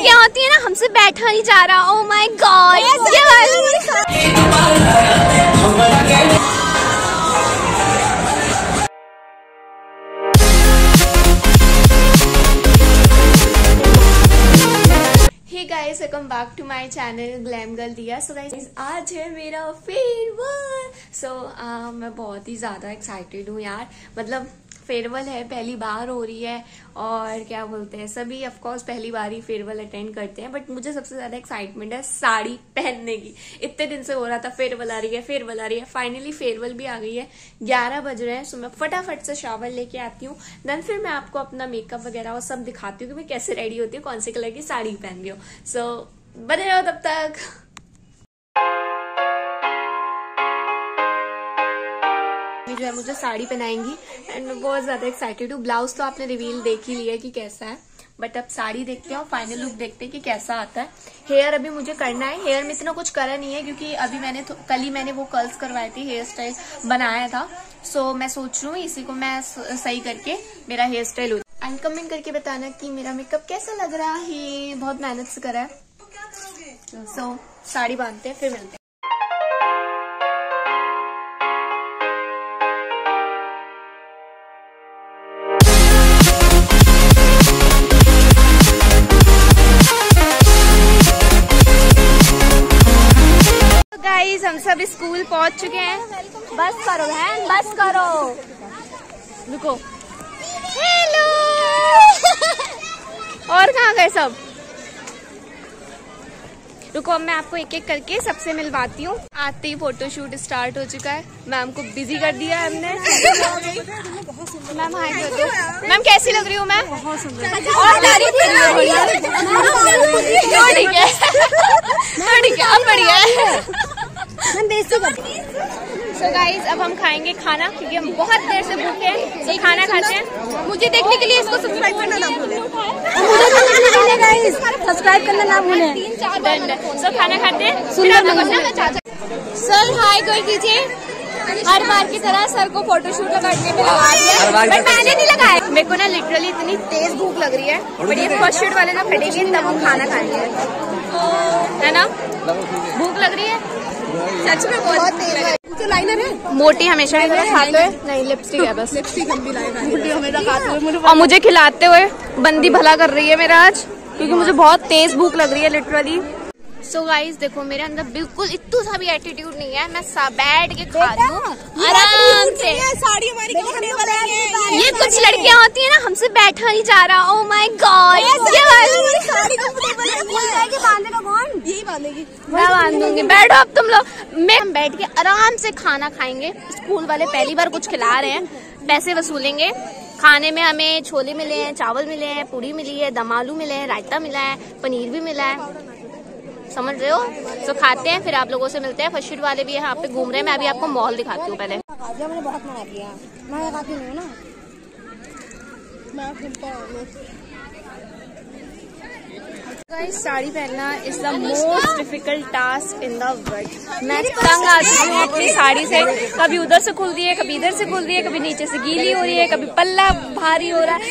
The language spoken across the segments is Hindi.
लड़कियां होती है ना, हमसे बैठा नहीं जा रहा। ओह माय गॉड, ये guys, welcome back to my channel glam girl Diya. So guys, आज है मेरा फेयरवेल। मैं बहुत ही ज्यादा एक्साइटेड हूँ यार। मतलब फेयरवेल है, पहली बार हो रही है और क्या बोलते हैं, सभी ऑफ कोर्स पहली बार ही फेयरवेल अटेंड करते हैं, बट मुझे सबसे ज्यादा एक्साइटमेंट है साड़ी पहनने की। इतने दिन से हो रहा था फेयरवेल आ रही है, फेयरवेल आ रही है, फाइनली फेयरवेल भी आ गई है। 11 बज रहे हैं, सो मैं फटाफट से शावर लेके आती हूँ। देन फिर मैं आपको अपना मेकअप वगैरह और सब दिखाती हूँ कि मैं कैसे रेडी होती हूँ, कौन से कलर की साड़ी पहन रही हूँ। सो बने रहो तब तक। जो है मुझे साड़ी पहनाएंगी एंड मैं बहुत ज्यादा एक्साइटेड हूँ। ब्लाउज तो आपने रिवील देख ही लिया है कि कैसा है, बट अब साड़ी देखते हैं और फाइनल लुक देखते हैं कि कैसा आता है। हेयर अभी मुझे करना है। हेयर में इतना कुछ करा नहीं है क्योंकि अभी कल ही मैंने वो कर्ल्स करवाई थी, हेयर स्टाइल बनाया था। सो मैं सोच रही हूँ इसी को मैं सही करके मेरा हेयर स्टाइल हो जाए। एंड कमेंट करके बताना कि मेरा मेकअप कैसा लग रहा है। बहुत मेहनत से करा है। सो साड़ी बांधते हैं, फिर मिलते हैं। गाइस, हम सब स्कूल पहुंच चुके हैं। बस करो बहन, बस करो। रुको, हेलो। और कहाँ गए सब? रुको, अब मैं आपको एक एक करके सबसे मिलवाती हूँ। आते ही फोटोशूट स्टार्ट हो चुका है। मैम को बिजी कर दिया हमने। मैम हाय कर दो। मैम कैसी लग रही हूँ मैं? बहुत सुंदर। और तारीफ कर रही हो? ठीक है, ठीक है, अब बढ़िया है। सो गाइज, अब हम खाएंगे खाना क्योंकि हम बहुत देर से भूखे हैं। तो खाना खाते हैं। मुझे देखने के लिए इसको सब्सक्राइब करना ना भूलें। सब्सक्राइब करना ना भूलें। सो खाना खाते हैं। सर हाय कर दीजिए। हर बार की तरह सर को फोटोशूट करने में लगा दिया, बट मैंने नहीं लगाया। मेरे को ना लिटरली इतनी तेज भूख लग रही है, बट ये फर्स्ट शूट वाले जब फटेंगे तब हम खाना खाएंगे, है ना? भूख लग रही है सच में, बहुत तेज है। लाइनर है मोटी हमेशा खाते हुए, नहीं लिपस्टिक है बस। लिपस्टिक हम भी हमेशा खाते हुए और मुझे खिलाते हुए बंदी भला कर रही है मेरा आज, क्योंकि मुझे बहुत तेज भूख लग रही है लिटरली। सो गाइस देखो, मेरे अंदर बिल्कुल इतना सा भी एटीट्यूड नहीं है। मैं बैठ के खा रही हूँ आराम से। साड़ी हमारी कंफर्टेबल है। ये कुछ लड़कियां होती है ना, हमसे बैठा नहीं जा रहा। ओह माय गॉड, ये साड़ी कंफर्टेबल है। बांधेगा कौन? यही बांधेगी। मैं बांध दूंगी। बैठो अब तुम लोग। हम बैठ के आराम से खाना खाएंगे। स्कूल वाले पहली बार कुछ खिला रहे हैं, पैसे वसूलेंगे। खाने में हमें छोले मिले हैं, चावल मिले हैं, पूरी मिली है, दम आलू मिले हैं, रायता मिला है, पनीर भी मिला है, समझ रहे हो? तो खाते हैं, फिर आप लोगों से मिलते हैं। फर्स्ट शूट वाले भी यहाँ पे घूम रहे हैं। मैं अभी आपको मॉल दिखाती हूँ। पहले मैंने बहुत मना किया, मैं खाती नहीं हूँ ना। गाइस, साड़ी पहनना is the most difficult task in the world. मैं तंग आ चुकी हूँ अपनी साड़ी से। कभी उधर से खुल रही है, कभी इधर से खुल रही है, कभी नीचे से गीली हो रही है, कभी पल्ला भारी हो रहा है।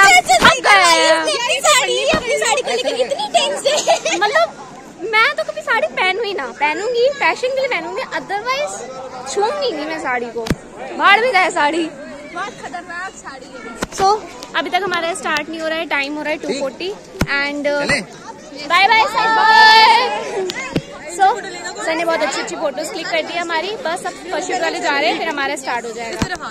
मतलब मैं तो कभी साड़ी पहनू ही ना, पहनूंगी फैशन के लिए पहनूंगी, अदरवाइज छूंगी नहीं मैं साड़ी को। भाड़ भी रहा साड़ी, बहुत खतरनाक साड़ी है। सो अभी तक हमारा स्टार्ट नहीं हो रहा है, टाइम हो रहा है 2:40 and bye bye bye. So sir ने बहुत अच्छी अच्छी फोटोज क्लिक कर दी हमारी। बस अब फर्स्ट शूट वाले जा रहे हैं, फिर हमारा स्टार्ट हो जाएगा।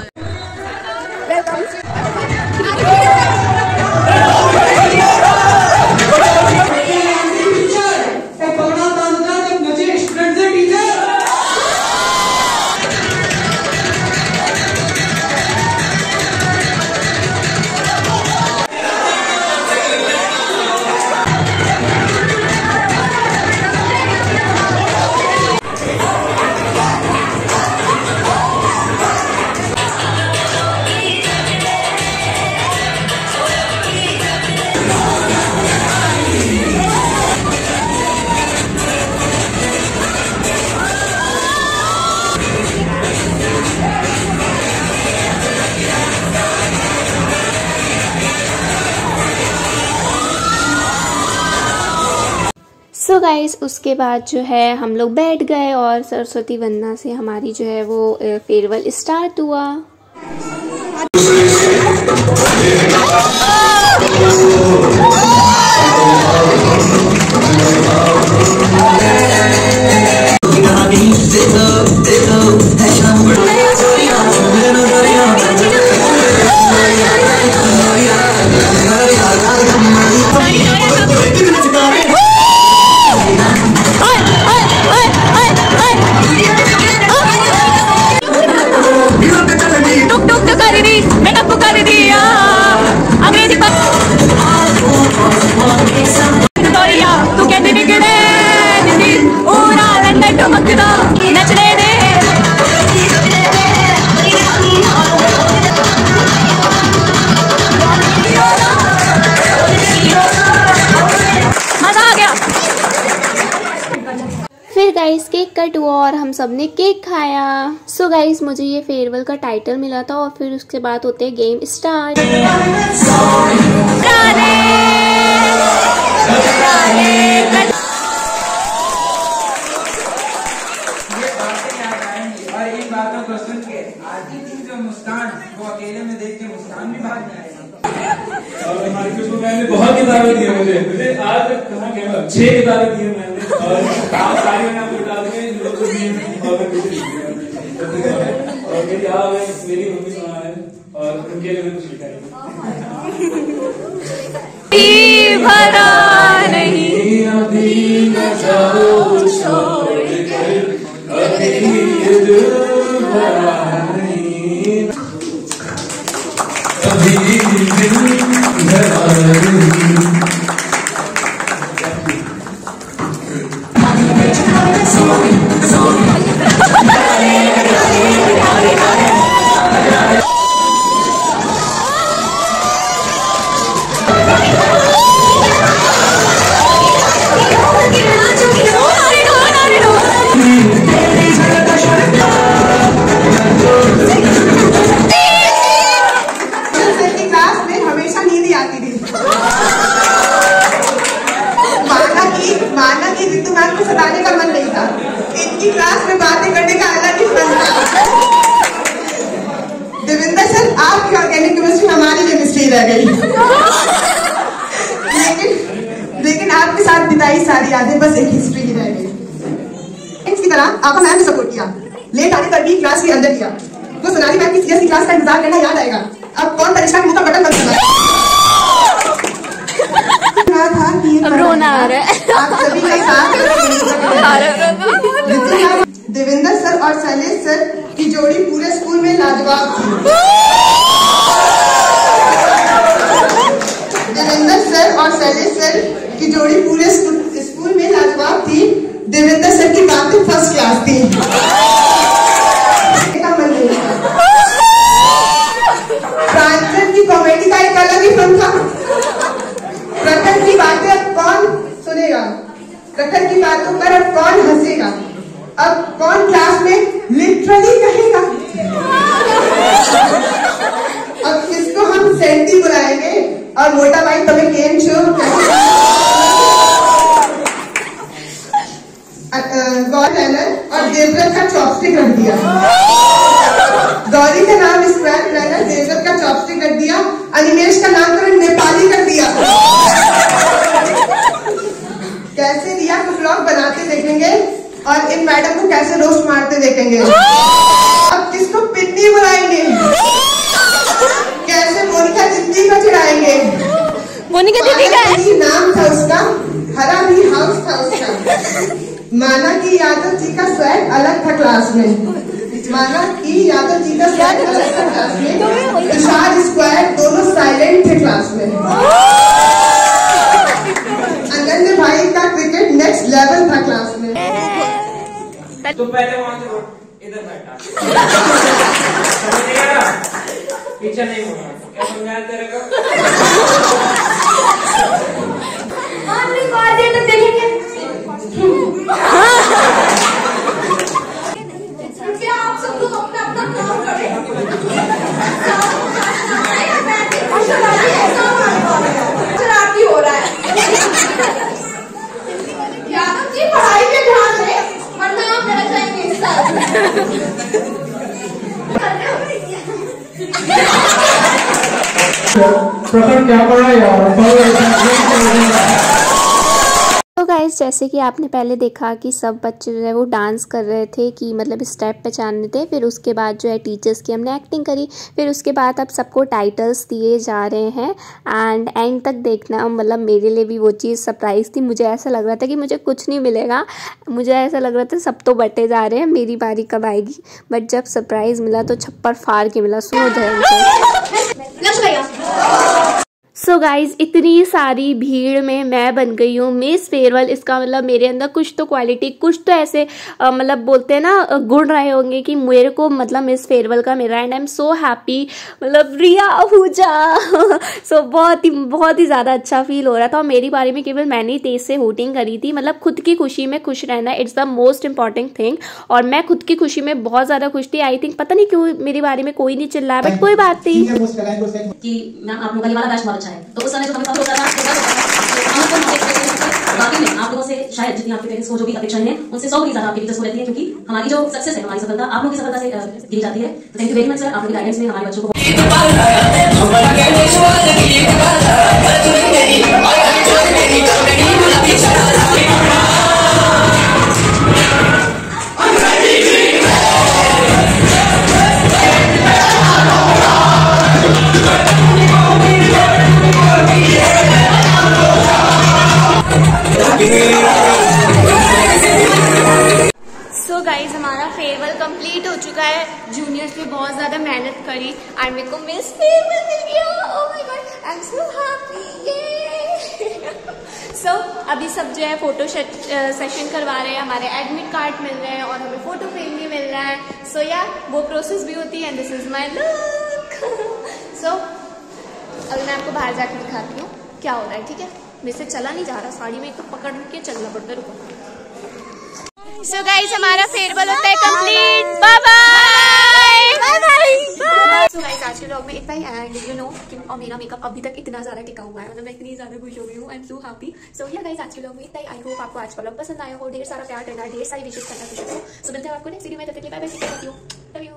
सो गाइस उसके बाद जो है हम लोग बैठ गए और सरस्वती वंदना से हमारी जो है वो फेयरवेल स्टार्ट हुआ। फिर गाइस केक कट हुआ और हम सब ने केक खाया। सो गाइस मुझे ये फेयरवेल का टाइटल मिला था और फिर उसके बाद होते हैं गेम स्टार्ट। मैंने बहुत किताबें दी मुझे आज तक कहाँ गया 6 किताबें दी मैंने और सारी मैंने आपको बता दी लोग को दी और मेरी मम्मी सुना है और उनके लिए मैंने कुछ लिखा है। भरा नहीं अभी न जाओ छोड़ कर अभी ये दिल भरा नहीं अभी दिल भरा नहीं। सताने का मन नहीं था, इनकी क्लास में बातें करने का अलग ही मन था। देवेंद्र सर आपकी ऑर्गेनिक केमिस्ट्री हमारी केमिस्ट्री रह गई। लेकिन आपके साथ बिताई सारी यादें बस एक हिस्ट्री ही रह गई। इसकी तरह आपका मैम ने सपोर्ट किया, लेट आने पर भी क्लास के अंदर किया। तो सोनाली मैम की सीएस की क्लास का इंतजार करना याद आएगा। अब कौन परीक्षा के मुंह का बटन बंद करना था कि अब रोना आ रहा है। आप सभी का साथ देवेंद्र सर और शैलेश सर की जोड़ी पूरे स्कूल में लाजवाब थी। देवेंद्र सर और शैलेश सर की जोड़ी पूरे स्कूल में लाजवाब थी। देवेंद्र सर की बातें फर्स्ट क्लास थी। प्रांजल की कॉमेडी का एक अलग ही फन था। प्रखर की बातें अब कौन सुनेगा, प्रखर की बातों पर अब कौन हंसेगा, अब कौन क्लास में लिटरली कहेगा। अब किसको हम सेंटी बुलाएंगे और मोटा भाई तुम्हें केन शो गौरी और देवव्रत का चॉपस्टिक रख दिया। गौरी का नाम स्क्वायर प्लानर, देवव्रत का चॉपस्टिक रख दिया, अनिमेश का नामकरण नेपाली कर दिया। कैसे रिया को ब्लॉग बनाते देखेंगे और इन मैडम को कैसे रोस्ट मारते देखेंगे। अब किसको पिन्नी बुलाएंगे, कैसे मोनिका दीदी को चिढ़ाएंगे। मोनिका दीदी का नाम था उसका, हरा भी हाउस था उसका। माना कि यादव जी का स्वैग अलग था क्लास में, माना कि यादव जी का स्वैग अलग था क्लास में। तुषार स्क्वायर दोनों साइलेंट थे क्लास में। अनन्य भाई का क्रिकेट नेक्स्ट लेवल था क्लास में। तो पहले वहां से इधर बैठा पीछे नहीं होना, क्या समझाया तेरे को। तो देखेंगे क्या आप सब लोग अपना अपना काम करें। शरारती हो रहा है। प्रखर क्या पड़ा यार। तो गाइस जैसे कि आपने पहले देखा कि सब बच्चे जो है वो डांस कर रहे थे कि मतलब स्टेप पहचानने थे। फिर उसके बाद जो है टीचर्स की हमने एक्टिंग करी। फिर उसके बाद अब सबको टाइटल्स दिए जा रहे हैं एंड एंड तक देखना। मतलब मेरे लिए भी वो चीज़ सरप्राइज़ थी। मुझे ऐसा लग रहा था कि मुझे कुछ नहीं मिलेगा, मुझे ऐसा लग रहा था सब तो बटे जा रहे हैं, मेरी बारी कब आएगी। बट जब सरप्राइज़ मिला तो छप्पर फाड़ के मिला। सुनो ध्यान से। सो गाइज इतनी सारी भीड़ में मैं बन गई हूँ मिस फेयरवेल। इसका मतलब मेरे अंदर कुछ तो क्वालिटी, कुछ तो ऐसे मतलब बोलते हैं ना गुण रहे होंगे कि मेरे को मतलब मिस फेयरवेल का मिल रहा है। And I am so happy. मतलब रिया आहूजा सो बहुत ही ज़्यादा अच्छा फील हो रहा था। और मेरी बारे में केवल मैंने ही तेज से होटिंग करी थी। मतलब खुद की खुशी में खुश रहना it's the most important thing. और मैं खुद की खुशी में बहुत ज़्यादा खुश थी। आई थिंक पता नहीं क्यों मेरे बारे में कोई नहीं चिल्ला, बट कोई बात नहीं कि मैं आप लोगों का ये वाला बैच बहुत अच्छा है। तो उस समय जो हमें सब होता था बाकी में आप लोगों से शायद जितनी आपके पेरेंट्स को जो भी अपेक्षाएं हैं उनसे 100 गुना ज्यादा आपकी टीचर्स को रहती है, क्योंकि हमारी जो सक्सेस है, हमारी सफलता आप लोगों की सफलता से गिनी जाती है। तो thank you very much sir, आपकी गाइडेंस में हमारे बच्चों को सो गाइज हमारा फेयरवेल कंप्लीट हो चुका है। जूनियर्स ने बहुत ज्यादा मेहनत करी और मेरे को मिस फेयरवेल मिल गया। Oh my god I am so happy. So अभी सब जो है फोटो सेशन करवा रहे हैं, हमारे एडमिट कार्ड मिल रहे हैं और हमें फोटो फ्रेम भी मिल रहा है। सो या वो प्रोसेस भी होती है and this is my look. So अभी मैं आपको बाहर जाकर दिखाती हूँ क्या हो रहा है, ठीक है। मेरे से चला नहीं जा रहा, साड़ी में एक तो पकड़ के चलना पड़ता है। रुको। सो गाइस हमारा फेयरवेल होता है complete. Bye bye. So guys आज के व्लॉग में इतना ही एंड यू नो कि और मेरा मेकअप अभी तक इतना ज्यादा टिका हुआ है। मतलब मैं इतनी ज्यादा खुश हो गई हूँ। आई एम सो हैप्पी। सो या गाइस आज के व्लॉग में इतना ही। आई होप आपको आज का व्लॉग पसंद आया हो। ढेर सारा प्यार करना, ढेर सारी विशेष करना खुश हो। सो मिलते हैं आपको नेक्स्ट वीडियो में। तब तक के लिए बाय बाय। Love you.